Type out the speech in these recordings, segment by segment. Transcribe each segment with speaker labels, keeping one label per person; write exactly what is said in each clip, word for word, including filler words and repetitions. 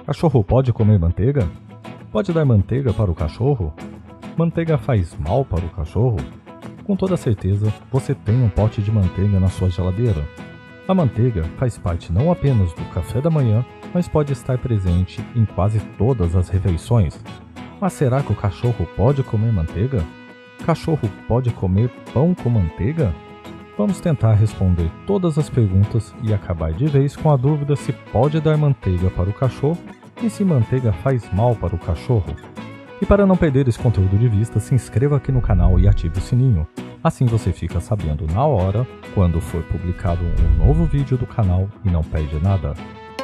Speaker 1: Cachorro pode comer manteiga? Pode dar manteiga para o cachorro? Manteiga faz mal para o cachorro? Com toda certeza, você tem um pote de manteiga na sua geladeira. A manteiga faz parte não apenas do café da manhã, mas pode estar presente em quase todas as refeições. Mas será que o cachorro pode comer manteiga? Cachorro pode comer pão com manteiga? Vamos tentar responder todas as perguntas e acabar de vez com a dúvida se pode dar manteiga para o cachorro e se manteiga faz mal para o cachorro. E para não perder esse conteúdo de vista, se inscreva aqui no canal e ative o sininho. Assim você fica sabendo na hora quando for publicado um novo vídeo do canal e não perde nada.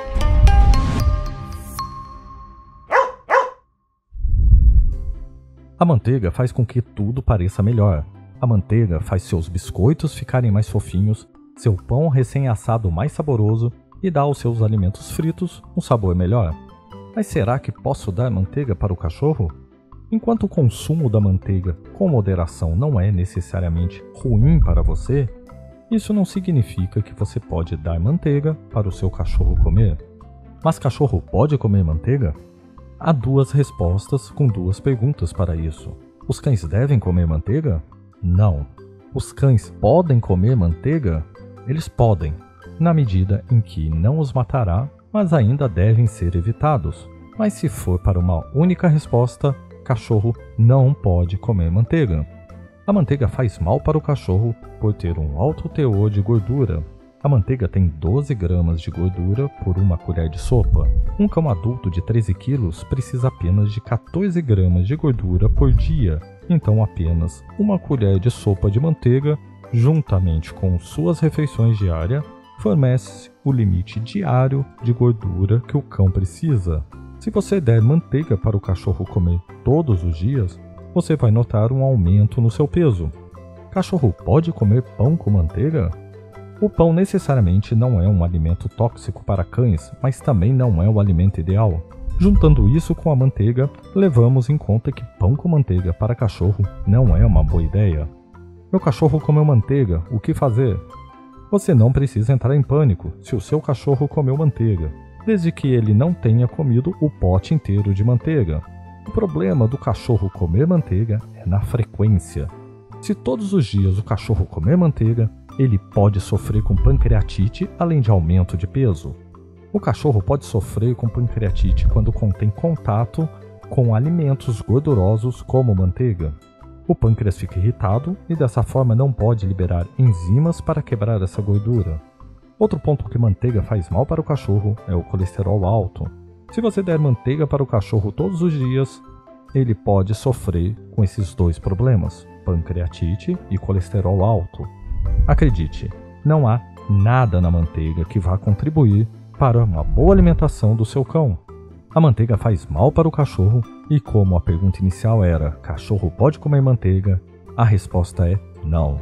Speaker 1: A manteiga faz com que tudo pareça melhor. A manteiga faz seus biscoitos ficarem mais fofinhos, seu pão recém-assado mais saboroso e dá aos seus alimentos fritos um sabor melhor. Mas será que posso dar manteiga para o cachorro? Enquanto o consumo da manteiga com moderação não é necessariamente ruim para você, isso não significa que você pode dar manteiga para o seu cachorro comer. Mas cachorro pode comer manteiga? Há duas respostas com duas perguntas para isso. Os cães devem comer manteiga? Não. Os cães podem comer manteiga? Eles podem, na medida em que não os matará, mas ainda devem ser evitados. Mas se for para uma única resposta, cachorro não pode comer manteiga. A manteiga faz mal para o cachorro por ter um alto teor de gordura. A manteiga tem doze gramas de gordura por uma colher de sopa. Um cão adulto de treze quilos precisa apenas de quatorze gramas de gordura por dia. Então apenas uma colher de sopa de manteiga, juntamente com suas refeições diárias, fornece o limite diário de gordura que o cão precisa. Se você der manteiga para o cachorro comer todos os dias, você vai notar um aumento no seu peso. Cachorro pode comer pão com manteiga? O pão necessariamente não é um alimento tóxico para cães, mas também não é o alimento ideal. Juntando isso com a manteiga, levamos em conta que pão com manteiga para cachorro não é uma boa ideia. Meu cachorro comeu manteiga, o que fazer? Você não precisa entrar em pânico se o seu cachorro comeu manteiga, desde que ele não tenha comido o pote inteiro de manteiga. O problema do cachorro comer manteiga é na frequência. Se todos os dias o cachorro comer manteiga, ele pode sofrer com pancreatite além de aumento de peso. O cachorro pode sofrer com pancreatite quando contém contato com alimentos gordurosos como manteiga. O pâncreas fica irritado e dessa forma não pode liberar enzimas para quebrar essa gordura. Outro ponto que manteiga faz mal para o cachorro é o colesterol alto. Se você der manteiga para o cachorro todos os dias, ele pode sofrer com esses dois problemas, pancreatite e colesterol alto. Acredite, não há nada na manteiga que vá contribuir para uma boa alimentação do seu cão. A manteiga faz mal para o cachorro e como a pergunta inicial era cachorro pode comer manteiga, a resposta é não.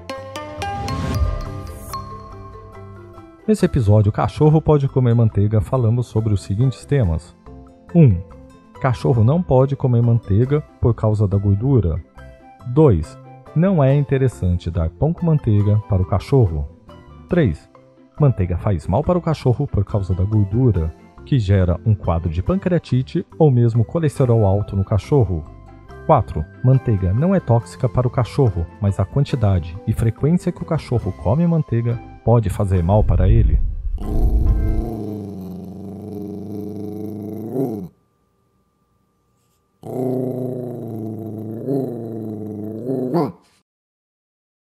Speaker 1: Nesse episódio Cachorro pode comer manteiga falamos sobre os seguintes temas. um. Cachorro não pode comer manteiga por causa da gordura. dois. Não é interessante dar pão com manteiga para o cachorro. três. Manteiga faz mal para o cachorro por causa da gordura, que gera um quadro de pancreatite ou mesmo colesterol alto no cachorro. quatro. Manteiga não é tóxica para o cachorro, mas a quantidade e frequência que o cachorro come manteiga pode fazer mal para ele.